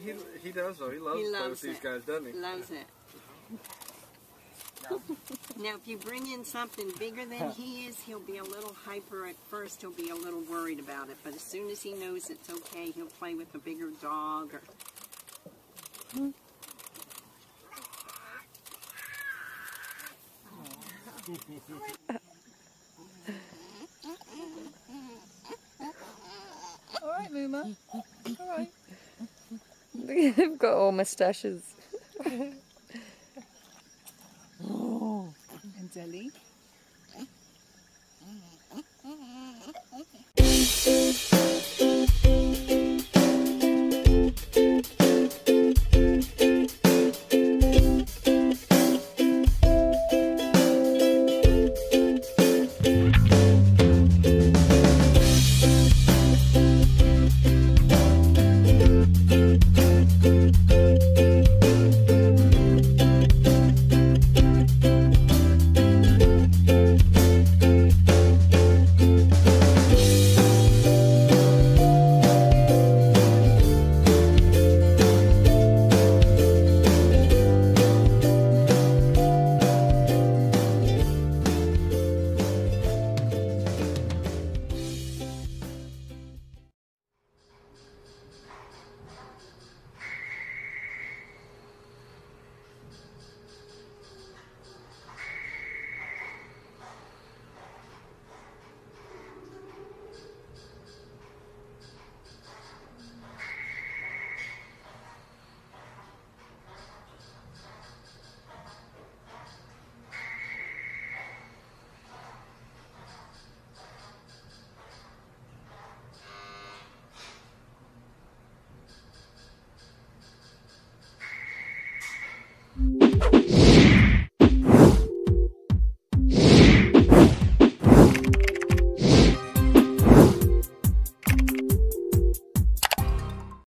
he does though. He loves to play with these guys, doesn't he? Loves it. Now, if you bring in something bigger than he is, he'll be a little hyper at first. He'll be a little worried about it. But as soon as he knows it's okay, he'll play with a bigger dog. Or... All right, Mooma. All right. They've got all moustaches. And Deli.